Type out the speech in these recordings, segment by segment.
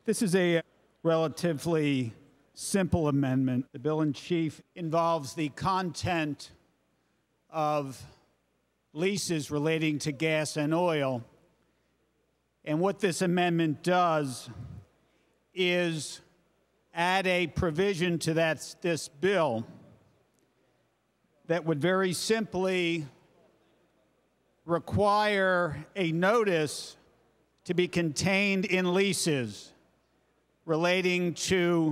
This is a relatively simple amendment. The bill in chief involves the content of leases relating to gas and oil. And what this amendment does is add a provision to this bill that would very simply require a notice to be contained in leases relating to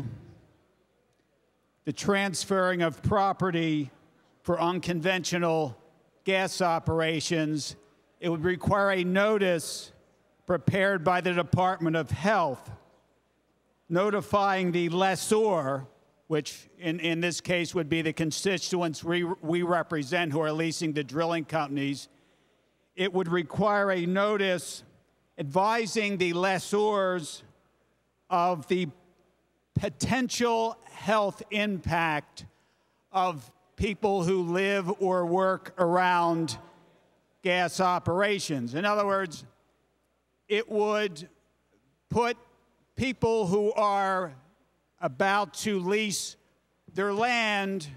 the transferring of property for unconventional gas operations. It would require a notice prepared by the Department of Health notifying the lessor, which in this case would be the constituents we represent who are leasing the drilling companies. It would require a notice advising the lessors of the potential health impact of people who live or work around gas operations. In other words, it would put people who are about to lease their land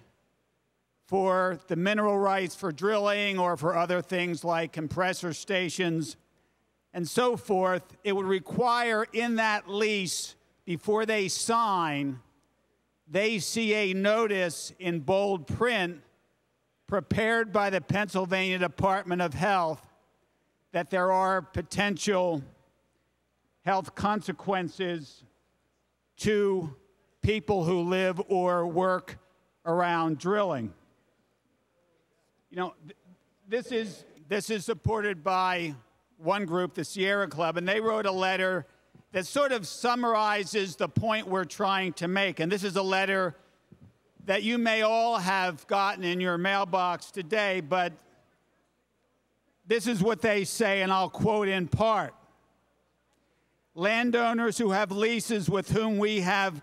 for the mineral rights for drilling or for other things like compressor stations and so forth. It would require in that lease, before they sign, they see a notice in bold print prepared by the Pennsylvania Department of Health that there are potential health consequences to people who live or work around drilling. You know, this is supported by one group, the Sierra Club, and they wrote a letter that sort of summarizes the point we're trying to make. And this is a letter that you may all have gotten in your mailbox today, but this is what they say, and I'll quote in part. Landowners who have leases with whom we have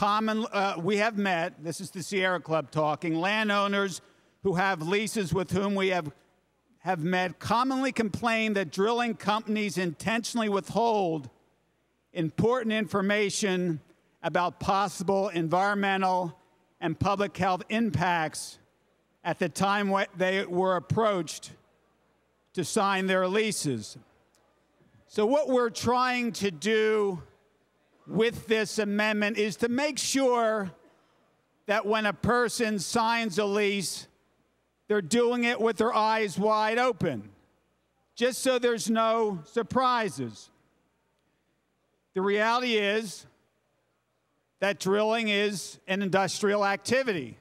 met, this is the Sierra Club talking, landowners who have leases with whom we have met commonly complain that drilling companies intentionally withhold important information about possible environmental and public health impacts at the time they were approached to sign their leases. So what we're trying to do with this amendment is to make sure that when a person signs a lease, they're doing it with their eyes wide open, just so there's no surprises. The reality is that drilling is an industrial activity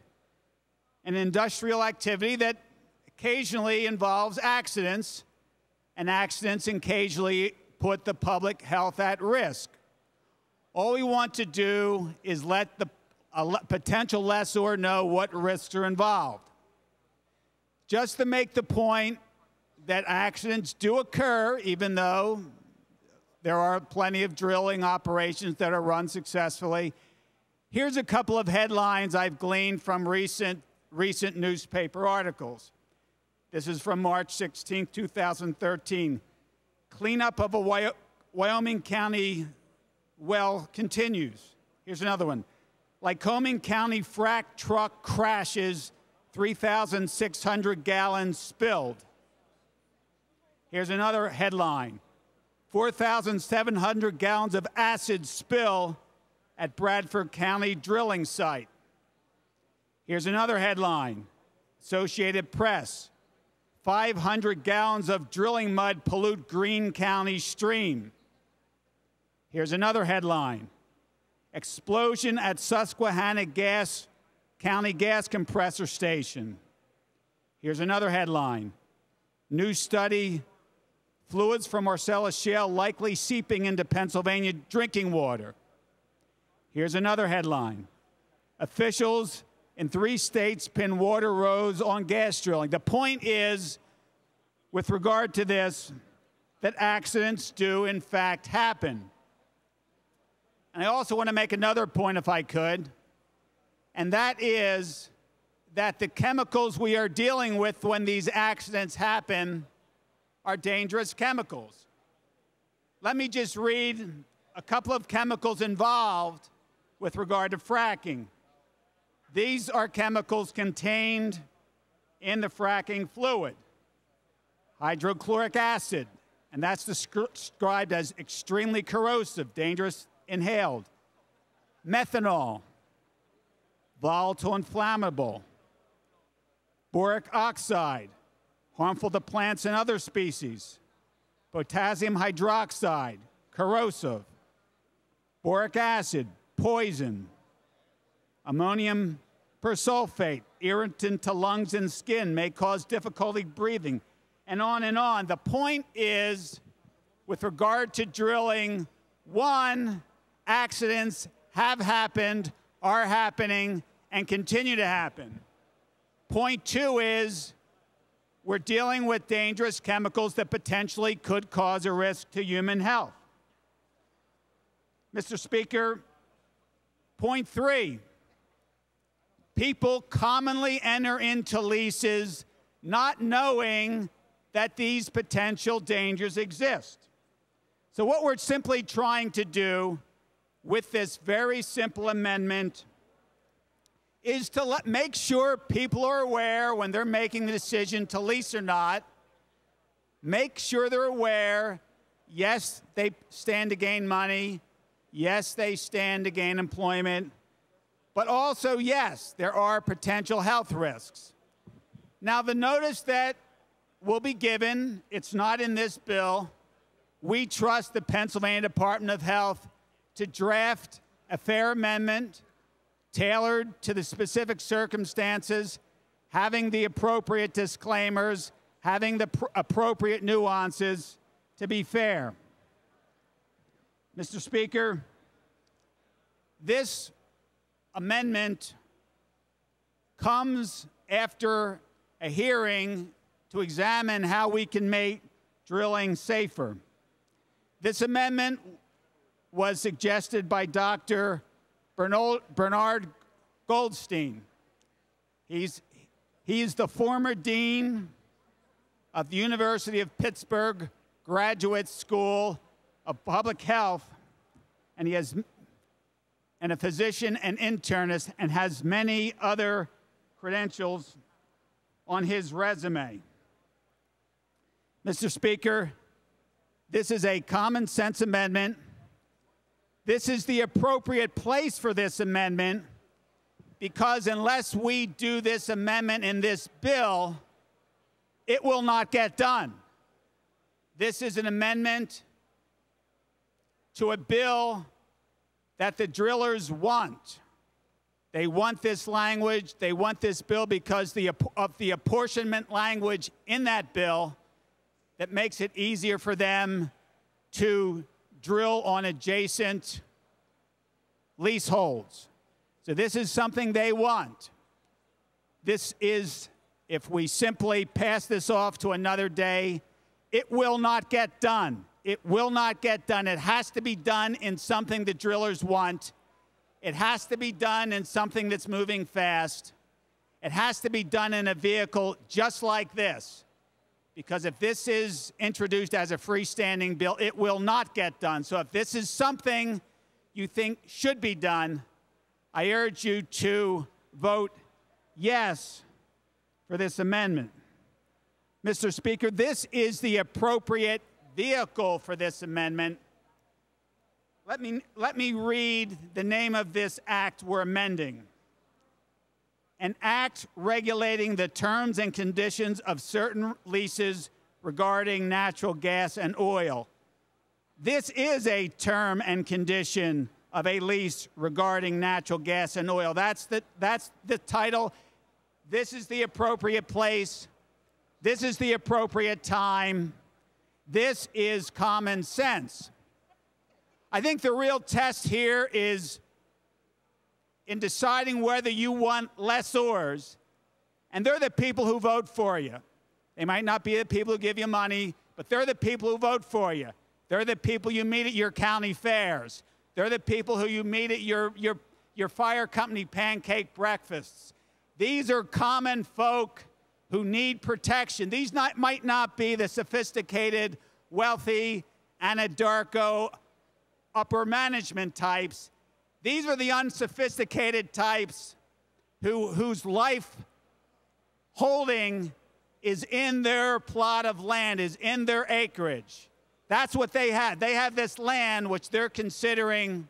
that occasionally involves accidents, and accidents occasionally put the public health at risk. All we want to do is let the potential lessor know what risks are involved. Just to make the point that accidents do occur, even though there are plenty of drilling operations that are run successfully. Here's a couple of headlines I've gleaned from recent newspaper articles. This is from March 16, 2013. Cleanup of a Wyoming County well continues. Here's another one. Lycoming County frack truck crashes, 3,600 gallons spilled. Here's another headline. 4,700 gallons of acid spill at Bradford County drilling site. Here's another headline. Associated Press. 500 gallons of drilling mud pollute Greene County stream. Here's another headline. Explosion at Susquehanna County gas compressor station. Here's another headline. New study. Fluids from Marcellus Shale likely seeping into Pennsylvania drinking water. Here's another headline. Officials in 3 states pin water rows on gas drilling. The point is, with regard to this, that accidents do in fact happen. And I also want to make another point, if I could, and that is that the chemicals we are dealing with when these accidents happen are dangerous chemicals. Let me just read a couple of chemicals involved with regard to fracking. These are chemicals contained in the fracking fluid. Hydrochloric acid, and that's described as extremely corrosive, dangerous inhaled. Methanol, volatile and flammable. Boric oxide, harmful to plants and other species. Potassium hydroxide, corrosive. Boric acid, poison. Ammonium persulfate, irritant to lungs and skin, may cause difficulty breathing, and on and on. The point is, with regard to drilling, one, accidents have happened, are happening, and continue to happen. Point two is, we're dealing with dangerous chemicals that potentially could cause a risk to human health. Mr. Speaker, point three, people commonly enter into leases not knowing that these potential dangers exist. So what we're simply trying to do with this very simple amendment is to make sure people are aware when they're making the decision to lease or not. Make sure they're aware, yes, they stand to gain money. Yes, they stand to gain employment. But also, yes, there are potential health risks. Now, the notice that will be given, it's not in this bill. We trust the Pennsylvania Department of Health to draft a fair amendment tailored to the specific circumstances, having the appropriate disclaimers, having the appropriate nuances to be fair. Mr. Speaker, this amendment comes after a hearing to examine how we can make drilling safer. This amendment was suggested by Dr. Bernard Goldstein. He's the former dean of the University of Pittsburgh Graduate School of Public Health, and a physician and internist, and has many other credentials on his resume. Mr. Speaker, this is a common sense amendment. This is the appropriate place for this amendment, because unless we do this amendment in this bill, it will not get done. This is an amendment to a bill that the drillers want. They want this language, they want this bill because of the apportionment language in that bill that makes it easier for them to drill on adjacent leaseholds. So this is something they want. This is, if we simply pass this off to another day, it will not get done. It will not get done. It has to be done in something the drillers want. It has to be done in something that's moving fast. It has to be done in a vehicle just like this. Because if this is introduced as a freestanding bill, it will not get done. So if this is something you think should be done, I urge you to vote yes for this amendment. Mr. Speaker, this is the appropriate vehicle for this amendment. Let me read the name of this act we're amending. An act regulating the terms and conditions of certain leases regarding natural gas and oil. This is a term and condition of a lease regarding natural gas and oil. That's the title. This is the appropriate place. This is the appropriate time. This is common sense. I think the real test here is in deciding whether you want lessors, and they're the people who vote for you. They might not be the people who give you money, but they're the people who vote for you. They're the people you meet at your county fairs. They're the people who you meet at your fire company pancake breakfasts. These are common folk who need protection. These might not be the sophisticated, wealthy, Anadarko upper management types. These are the unsophisticated types whose life holding is in their plot of land, is in their acreage. That's what they have. They have this land which they're considering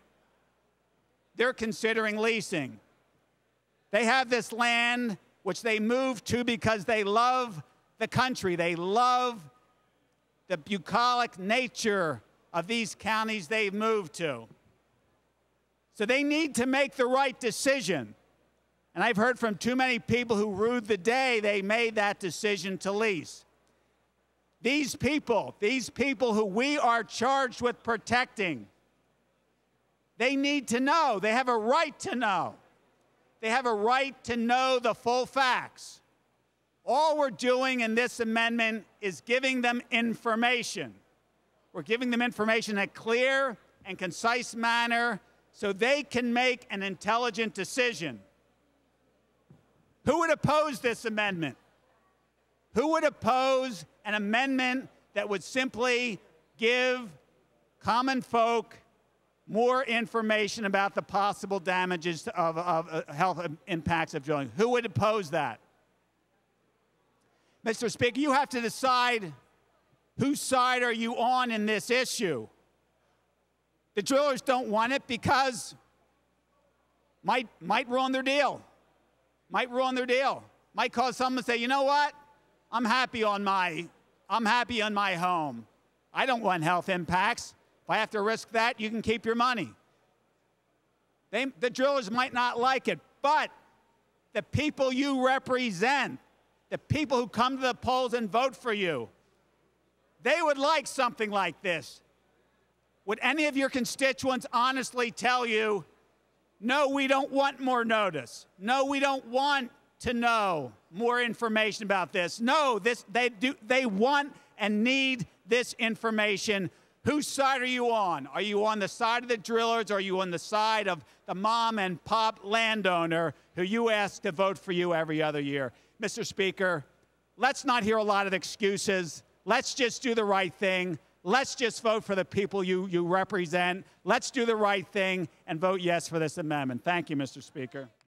leasing. They have this land which they moved to because they love the country. They love the bucolic nature of these counties they've moved to. So they need to make the right decision. And I've heard from too many people who rue the day they made that decision to lease. These people who we are charged with protecting, they need to know. They have a right to know. They have a right to know the full facts. All we're doing in this amendment is giving them information. We're giving them information in a clear and concise manner so they can make an intelligent decision. Who would oppose this amendment? Who would oppose an amendment that would simply give common folk more information about the possible damages of health impacts of drilling? Who would oppose that? Mr. Speaker, you have to decide whose side are you on in this issue. The drillers don't want it because might ruin their deal. Might ruin their deal. Might cause someone to say, you know what? I'm happy on my home. I don't want health impacts. If I have to risk that, you can keep your money. The drillers might not like it, but the people you represent, the people who come to the polls and vote for you, they would like something like this. Would any of your constituents honestly tell you, no, we don't want more notice. No, we don't want to know more information about this. No, they want and need this information. Whose side are you on? Are you on the side of the drillers, or are you on the side of the mom and pop landowner who you ask to vote for you every other year? Mr. Speaker, let's not hear a lot of excuses. Let's just do the right thing. Let's just vote for the people you represent. Let's do the right thing and vote yes for this amendment. Thank you, Mr. Speaker.